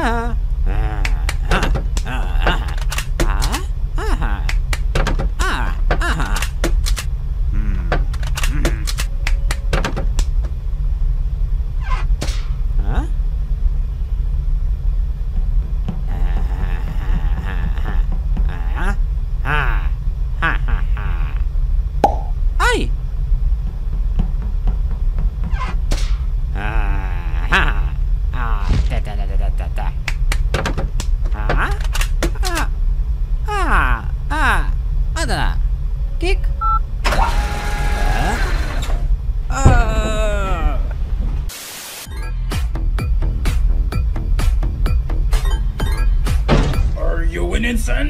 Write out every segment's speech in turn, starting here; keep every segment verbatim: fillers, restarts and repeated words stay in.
Son?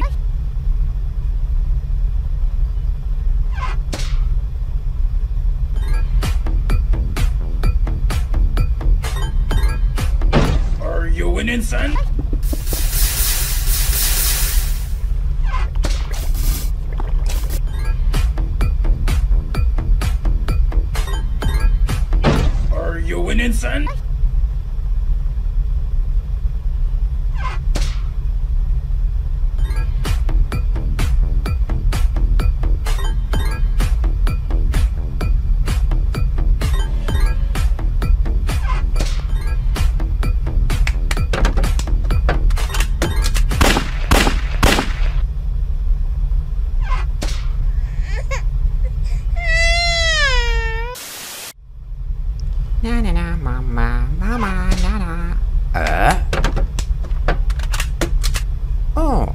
Are you winning, son? Are you winning, son? Na na na mama mama na na. Uh? Oh.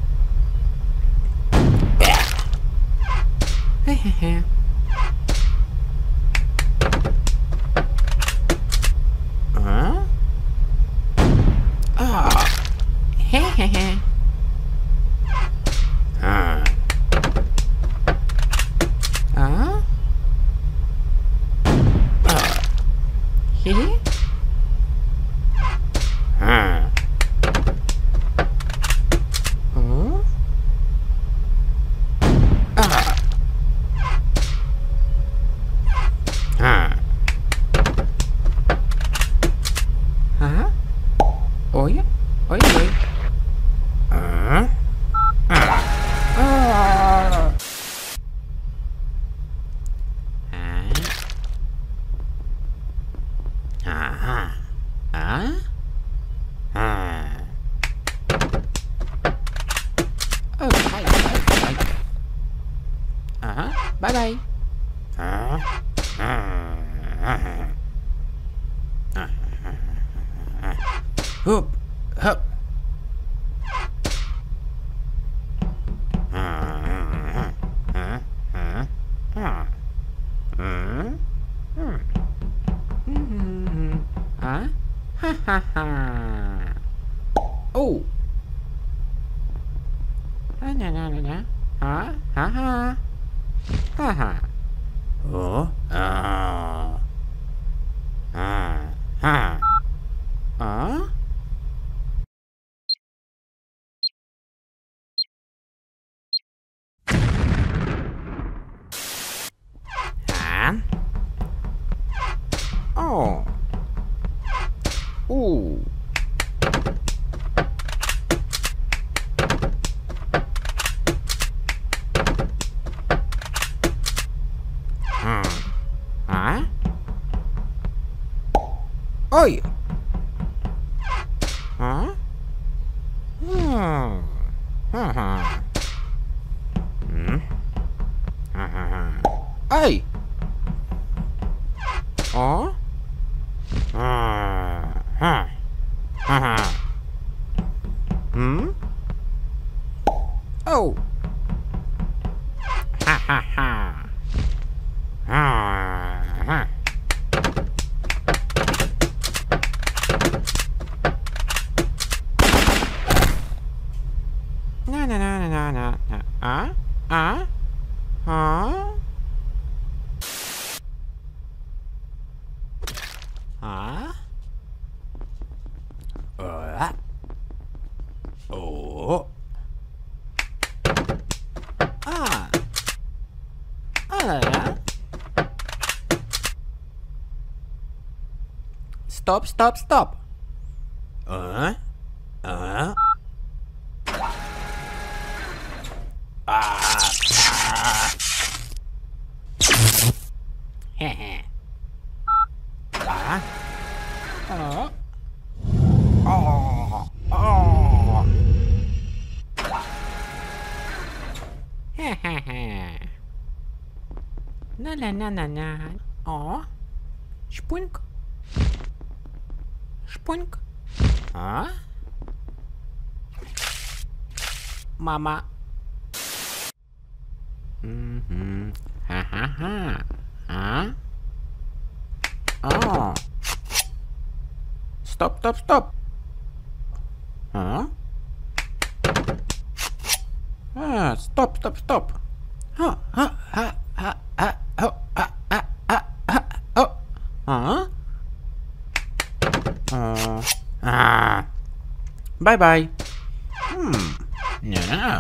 Hehehe. Huh? Oh. Hehehe. Huh? Huh? Hehe. Huh? Huh? Ah. Huh? Hả? Ôi, ôi ôi. Huh? Ah. À. Uh-huh. Huh? Huh? Oh, bye, bye, bye. Uh-huh. Bye bye. Huh? Hoop, hup. Hả? Ha ha ha. Oh. À, nè nè nè nè. Hả? Hả ha. Ha ha. Ủa? À. À. Ha. Ờ? Hả? Ồ. Ồ. Ừ. Hả? Ôi. Hả? Hmm. Ha ha. Ừ. Ha ha ha. Ê. Ủa? À. Ha. Ha ha. Ừ? Ồ. Ha ha ha. À. Ha. Nè nè nè nè nè nè. À? À? Hả? Hả? Ờ. Ủa? À. À là đó. Stop, stop, stop. Ờ. la na na na. Oh. Spunk. Spunk. Huh? Mama. Mm-hmm. Ha ha ha. Huh? Oh. Stop, stop, stop. Huh? Ah, stop, stop, stop. Huh, huh, huh, huh, huh, oh, ah, ah, ah, ah, oh. Huh? Uh, ah. Bye bye. Hmm. No, no.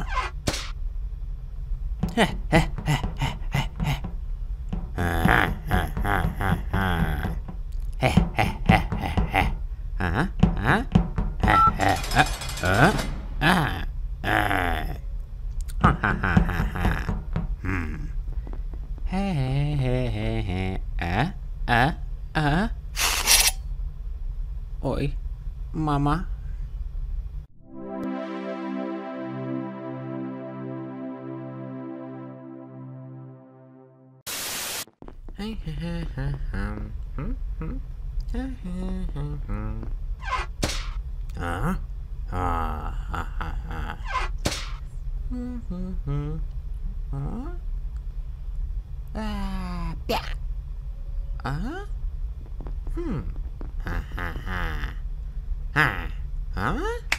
Heh, heh, heh, heh, heh, heh. Ah, ah, ah, ah, ah. Heh, heh, heh, heh, heh. Huh? Huh? Heh, heh, uh, uh, ah, ah. Ha, ha, ha, ha, ha. Hmm. Hey, hey, hey, hey, hey. Ah, ah, ah. Oi, Mama. Hey, hey, hey, hey, um, hmm, hmm. Hey, hey, hey, hmm. Huh? Ah, ha, ha, ha. Hmm, hmm, hmm. Huh? Ah, yeah. Uh? Hmm. Ha, ha, ha. Ha. Huh?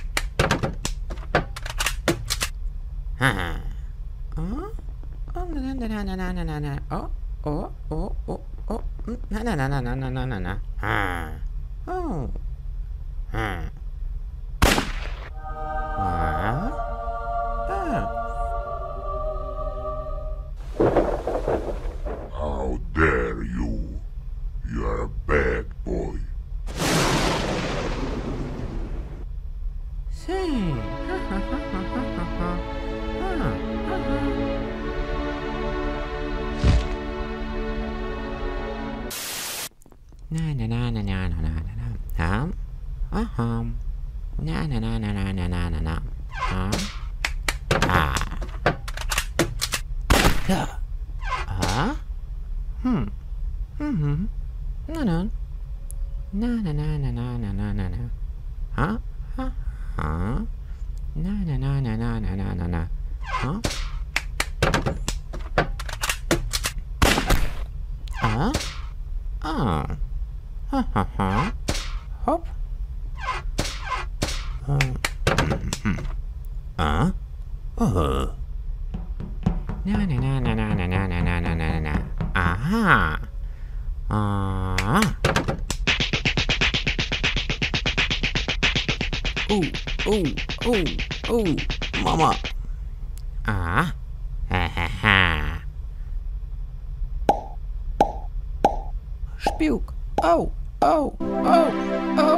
Ha. Huh? Oh, na, na, na, na, na, na, na, na. Oh, oh, oh, oh, oh. Na, na, na, na, na, na, na, na, na. Ha. Oh. Ha. Huh? Ah. How dare you? You're a bad boy. Say. Ha, ha, ha, ha, ha, ha, ha. Ah, ha, ha. Na na na na na na na na na. Hum. Uh hum. Na na na na na na na na na. Hum. Ah. Yeah. Huh? Hmm. Mm-hmm. No no. Na na na na na na na na na. Huh? Huh? Huh? Na na na na na na na na na. Huh? Huh? Oh. Ha ha ha. Hop. Uh. Mm-hmm. Huh? Oh. Na na na na na na na na na na na na. Aha. Ah. Oh, oh, oh, oh, Mama. Ah. Ha ha ha. Spuk. Oh, oh, oh, oh.